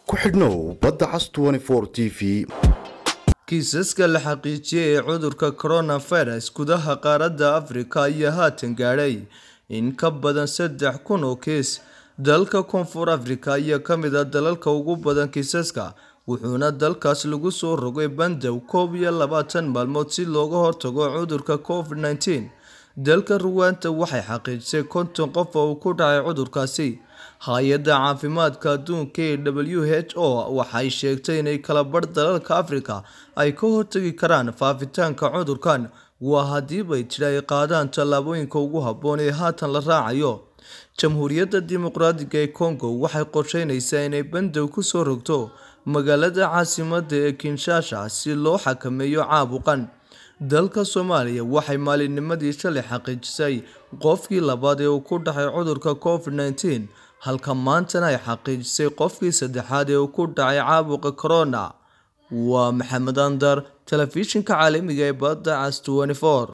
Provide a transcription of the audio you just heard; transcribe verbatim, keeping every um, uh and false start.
ku xidhnow badda cas twenty four T V. kiisaska la xaqiijiyay ee cudurka coronavirus gudaha qaaradda Afrika ayaa haatan gaadhay in ka badan saddex kun oo kiis. dalka Koonfur Afrika ayaa ka mid ah dalalka ugu badan kiisaska, wuxuuna dalkaas lagu soo rogay bandow koob iyo labaatan maalmood si looga hortago cudurka COVID nineteen. dalka Rwanda waxay xaqiijisay konton qof oo ku dhacay cudurkaasi. hay'adda caafimaadka adduunka ee W H O waxay sheegtay in kala badh dalalka Afrika ay ka hortagi karaan faafitaanka cudurkan waa haddii ay jiraan qaadaan tallaabooyinka ugu habboon ee haatan la raacayo. Jamhuuriyadda Dimuqraadiga ee Congo waxay qorsheynaysaa inay bandow ku soo rogto magaalada caasimadda ee Kinshasa si loo xakameeyo caabuqan. dalka Soomaaliya waxay maalinnimadii shalay xaqiijisay qofkii labaad ee ku dhacay cudurka COVID nineteen, halka maantana ay xaqiijisay qofkii saddexaad ee ku dhacay caabuqa corona. waa Maxamed Andar, telefishinka caalamiga ee badda cas twenty four.